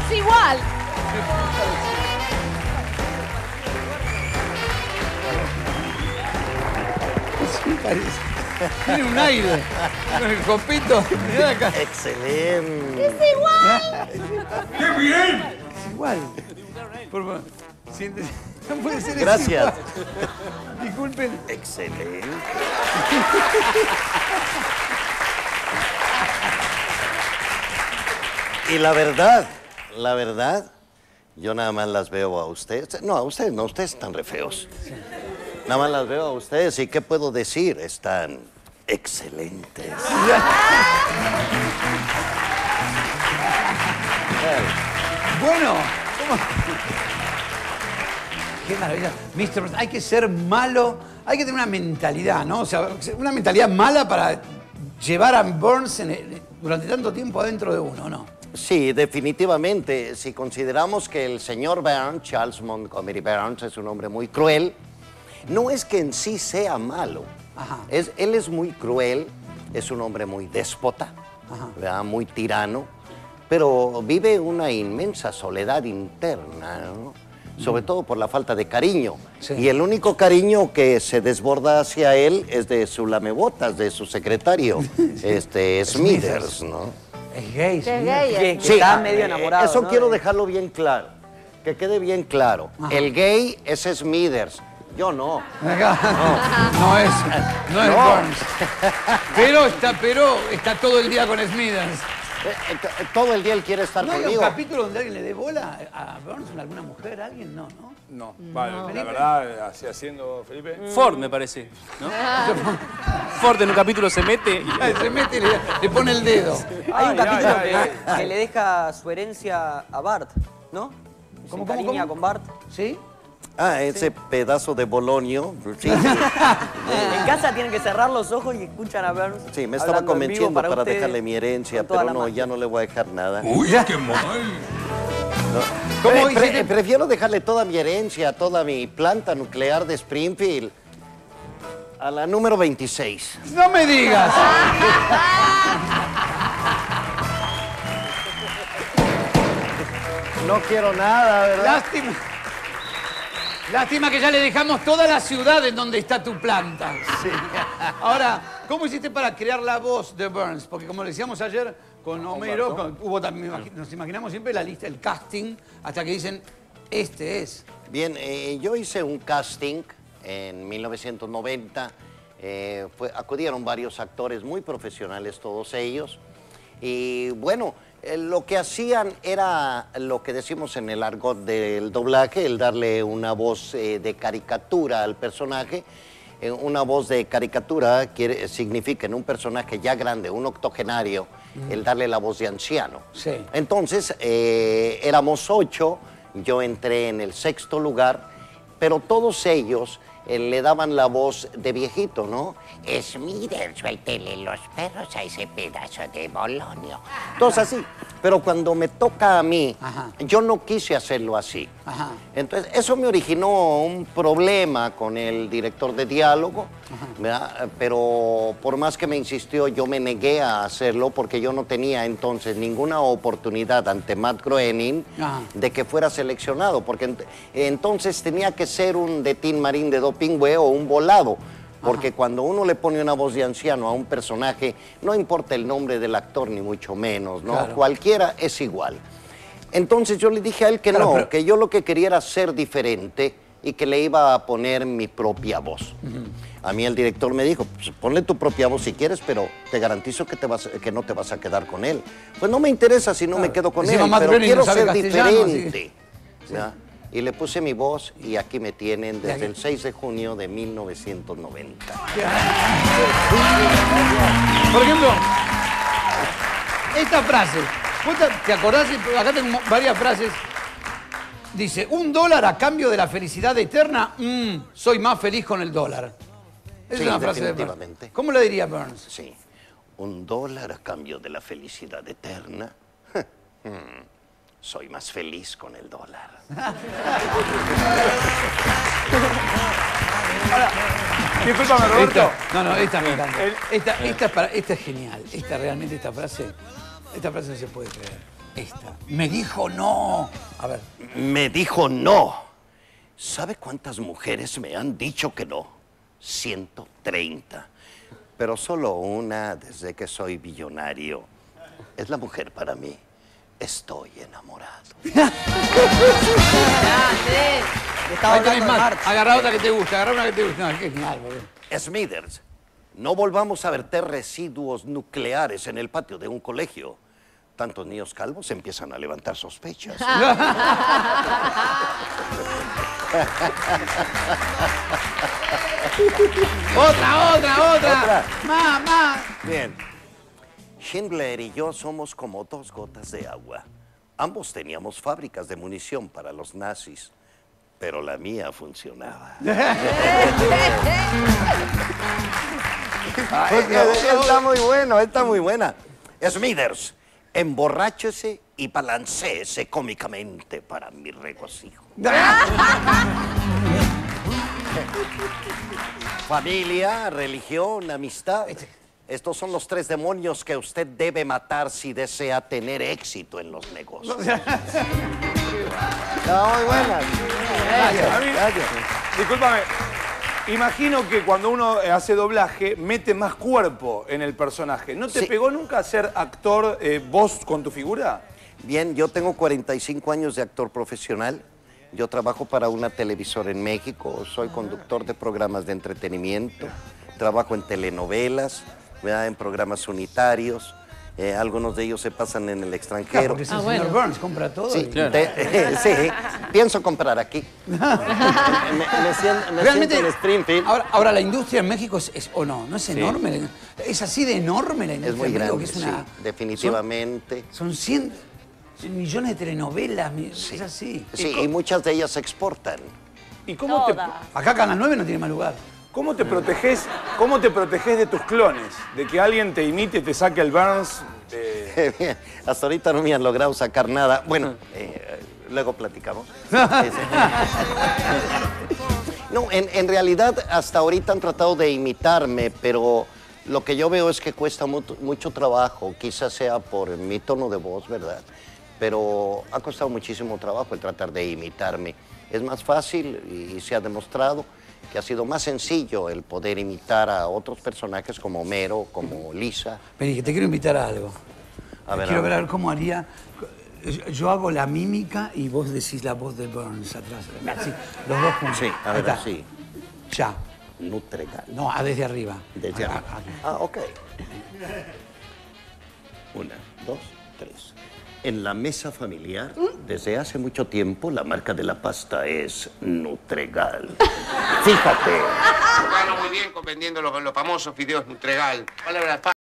Es igual. Sí, parece. Tiene un aire. El copito. Mirá acá. Excelente. Es igual. ¡Qué bien! Es igual. Por favor. Siéntese. No puede ser. Gracias. Es igual. Disculpen. Excelente. Y la verdad, yo nada más las veo a ustedes. No, a ustedes no, ustedes están re feos. Nada más las veo a ustedes y ¿qué puedo decir? Están excelentes. Bueno, ¿cómo? Qué maravilla. Mr. Burns, hay que ser malo, hay que tener una mentalidad, ¿no? O sea, una mentalidad mala para llevar a Burns durante tanto tiempo adentro de uno, ¿no? Sí, definitivamente. Si consideramos que el señor Burns, Charles Montgomery Burns, es un hombre muy cruel, no es que en sí sea malo. Ajá. Él es muy cruel, es un hombre muy déspota, ¿verdad? Muy tirano, pero vive una inmensa soledad interna, ¿no? Sobre todo por la falta de cariño. Sí. Y el único cariño que se desborda hacia él es de su lamebotas, de su secretario, Smithers, ¿no? Es gay, sí. Es gay. Que está medio enamorado, Eso ¿no? quiero dejarlo bien claro, que quede bien claro. Ajá. El gay es Smithers, yo no. No es Burns. Pero está todo el día con Smithers. Todo el día él quiere estar ¿No hay un conmigo. capítulo donde alguien le dé bola a Burns? ¿Alguna mujer? ¿Alguien? No, ¿no? No, vale, la verdad, así haciendo, Felipe. Ford, me parece, ¿no? Ford en un capítulo se mete y... Se mete y le pone el dedo. Hay un capítulo ay. que le deja su herencia a Bart, ¿no? ¿Cómo, Se encariña cómo? con Bart. ¿Sí? Ah, ese pedazo de Bolonio. Sí, En casa tienen que cerrar los ojos y escuchan a Burns. sí, me estaba hablando en vivo convenciendo para ustedes, dejarle mi herencia, con toda pero la no, magia. ya no le voy a dejar nada. ¡Uy, qué mal! ¿Cómo hiciste? Prefiero dejarle toda mi herencia, toda mi planta nuclear de Springfield a la número 26. ¡No me digas! No quiero nada, ¿verdad? Lástima. Lástima que ya le dejamos toda la ciudad en donde está tu planta. Sí. Ahora, ¿cómo hiciste para crear la voz de Burns? Porque como le decíamos ayer con Homero, hubo también, nos imaginamos siempre la lista, el casting, hasta que dicen, este es. Bien, yo hice un casting en 1990. Acudieron varios actores muy profesionales, todos ellos. Y bueno, lo que hacían era lo que decimos en el argot del doblaje, el darle una voz de caricatura al personaje. Una voz de caricatura significa en un personaje ya grande, un octogenario, el darle la voz de anciano. Sí. Entonces, éramos 8, yo entré en el 6º lugar, pero todos ellos le daban la voz de viejito, ¿no? Smithers, suéltele los perros a ese pedazo de Bolonio. Entonces así, pero cuando me toca a mí, yo no quise hacerlo así. Ajá. Entonces eso me originó un problema con el director de diálogo, ¿verdad? Pero por más que me insistió, yo me negué a hacerlo porque yo no tenía entonces ninguna oportunidad ante Matt Groening de que fuera seleccionado, porque entonces tenía que ser un de Tin Marín de Dopingüe o un volado. Porque cuando uno le pone una voz de anciano a un personaje, no importa el nombre del actor, ni mucho menos, ¿no? Claro. Cualquiera es igual. Entonces yo le dije a él que Claro, no, pero... que yo lo que quería era ser diferente y que le iba a poner mi propia voz. A mí el director me dijo, pues, ponle tu propia voz si quieres, pero te garantizo que no te vas a quedar con él. Pues no me interesa si no me quedo con Encima él, Matt pero Groening quiero no sabe ser castellano, diferente. ¿Ya? Y le puse mi voz y aquí me tienen desde el 6 de junio de 1990. Por ejemplo, esta frase, ¿vos te acordás? Acá tengo varias frases. Dice, $1 a cambio de la felicidad eterna, soy más feliz con el dólar. Es Sí, una frase de Burns. definitivamente. ¿Cómo lo diría Burns? Sí, $1 a cambio de la felicidad eterna. Soy más feliz con el dólar. Discúlpame, Roberto. Esta me encanta. Esta es genial. Esta realmente, esta frase no se puede creer. Esta. Me dijo no. A ver. Me dijo no. ¿Sabe cuántas mujeres me han dicho que no? 130. Pero solo una desde que soy billonario. Es la mujer para mí. Estoy enamorado. Ahí tenés más. Agarra otra que te gusta, agarra una que te gusta. No, qué genial, boludo. Smithers, no volvamos a verter residuos nucleares en el patio de un colegio. Tantos niños calvos empiezan a levantar sospechas. Otra. Más. Bien. Schindler y yo somos como dos gotas de agua. Ambos teníamos fábricas de munición para los nazis, pero la mía funcionaba. Está muy bueno, está muy buena. Smithers, emborráchese y balanceese cómicamente para mi regocijo. Familia, religión, amistad. Estos son los 3 demonios que usted debe matar si desea tener éxito en los negocios. Está muy buena. Gracias. Discúlpame. Imagino que cuando uno hace doblaje, mete más cuerpo en el personaje. ¿No te Sí. pegó nunca ser actor vos con tu figura? Bien, yo tengo 45 años de actor profesional. Yo trabajo para una televisora en México. Soy conductor de programas de entretenimiento. Trabajo en telenovelas, ¿verdad? En programas unitarios. Algunos de ellos se pasan en el Claro, extranjero. porque si el señor Burns compra todo. Sí, y- sí, pienso comprar aquí. me siento Realmente, en Springfield. ahora la industria en México es o no es enorme. Es así de enorme la industria. Es muy en México, grande, que es una, sí, definitivamente. Son 100 millones de telenovelas, es así. Sí, y muchas de ellas se exportan. ¿Y cómo Todas. Acá Canal 9 no tiene más lugar. cómo te proteges de tus clones? De que alguien te imite y te saque el Burns. Hasta ahorita no me han logrado sacar nada. Bueno, luego platicamos. No, en realidad hasta ahorita han tratado de imitarme, pero lo que yo veo es que cuesta mucho trabajo. Quizás sea por mi tono de voz, ¿verdad? Pero ha costado muchísimo trabajo el tratar de imitarme. Es más fácil y se ha demostrado que ha sido más sencillo el poder imitar a otros personajes como Homero, como Lisa. Vení, que te quiero invitar a algo. Quiero ver cómo haría. Yo hago la mímica y vos decís la voz de Burns atrás. Así, los dos juntos. Sí, a Ahí ver, está. así. Ya. Nutregal. No, desde arriba. Desde Acá, arriba. acá. Ah, ok. 1, 2, 3. En la mesa familiar, desde hace mucho tiempo, la marca de la pasta es Nutregal. Fíjate. Gano muy bien vendiendo los famosos fideos Nutregal. Palabras